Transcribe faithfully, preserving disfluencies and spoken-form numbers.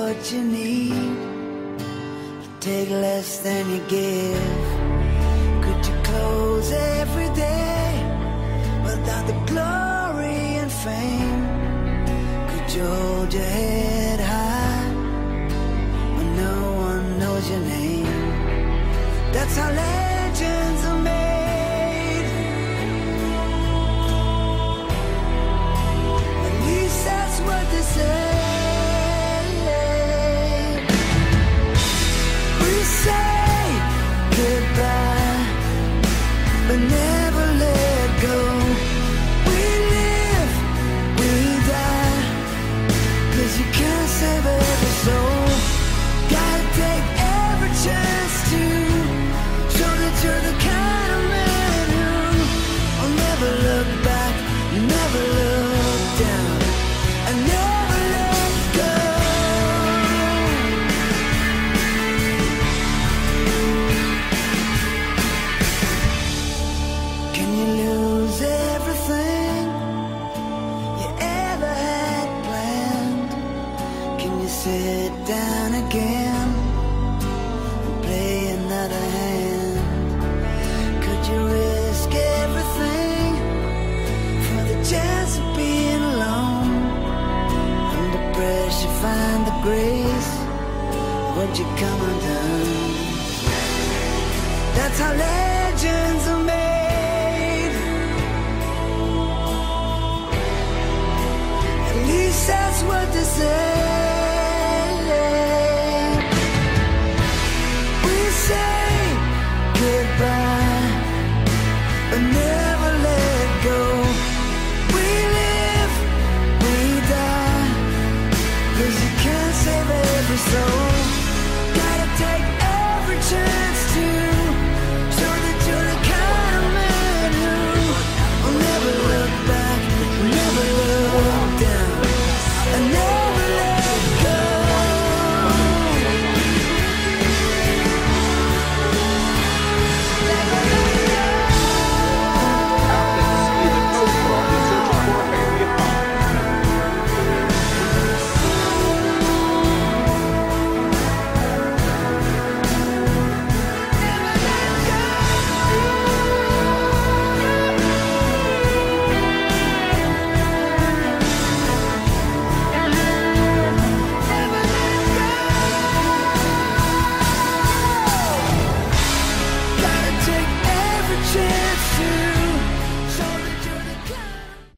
what you need. You take less than you give. Could you close every day without the glory and fame? Could you hold your head high when no one knows your name? That's how legends are made. At least that's what they say. We say goodbye, but never let go. We live, we die, 'cause you can't save every soul. Gotta take every chance to show that you're the kind of man who will never look back, never look down, and never let go. Can you lose everything you ever had planned? Can you sit down again and play another hand? Could you risk everything for the chance of being alone? Under pressure, find the grace. Would you come undone? That's how legends are made. At least that's what they